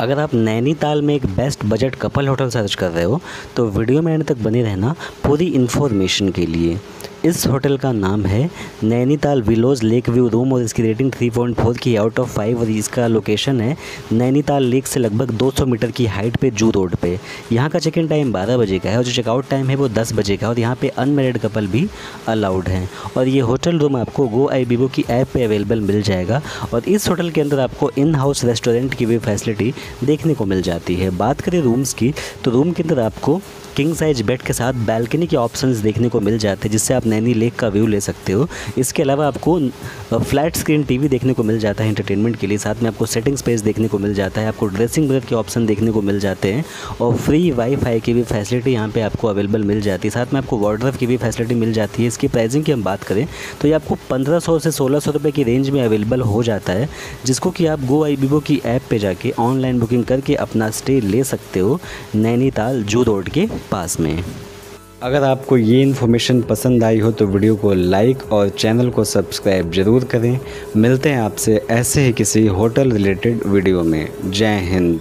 अगर आप नैनीताल में एक best budget couple hotel search कर रहे हो तो वीडियो में एंड तक बने रहना पूरी इन्फॉर्मेशन के लिए। इस होटल का नाम है Nainital willows lake view room और इसकी रेटिंग 3.4 की आउट ऑफ 5 और इसका लोकेशन है नैनीताल लेक से लगभग 200 मीटर की हाइट पे जू रोड पे। यहाँ का चेक इन टाइम 12 बजे का है और जो चेकआउट टाइम है वो 10 बजे का है और यहाँ पे अनमैरिड कपल भी अलाउड हैं। और ये होटल रूम आपको GoIbibo की ऐप पे अवेलेबल मिल जाएगा और इस होटल के अंदर आपको इन हाउस रेस्टोरेंट की भी फैसिलिटी देखने को मिल जाती है। बात करें रूम्स की तो रूम के अंदर आपको किंग साइज बेड के साथ बैल्कनी के ऑप्शंस देखने को मिल जाते हैं जिससे आप नैनी लेक का व्यू ले सकते हो। इसके अलावा आपको फ्लैट स्क्रीन टीवी देखने को मिल जाता है एंटरटेनमेंट के लिए। साथ में आपको सेटिंग स्पेस देखने को मिल जाता है, आपको ड्रेसिंग मिरर के ऑप्शन देखने को मिल जाते हैं और फ्री वाईफाई की भी फैसिलिटी यहाँ पे आपको अवेलेबल मिल जाती है। साथ में आपको वार्डरोब की भी फैसिलिटी मिल जाती है। इसकी प्राइसिंग की हम बात करें तो ये आपको 1500 से 1600 रुपये की रेंज में अवेलेबल हो जाता है, जिसको कि आप GoIbibo की ऐप पे जाके ऑनलाइन बुकिंग करके अपना स्टे ले सकते हो नैनीताल जू रोड के पास में। अगर आपको ये इन्फॉर्मेशन पसंद आई हो तो वीडियो को लाइक और चैनल को सब्सक्राइब ज़रूर करें। मिलते हैं आपसे ऐसे ही किसी होटल रिलेटेड वीडियो में। जय हिंद।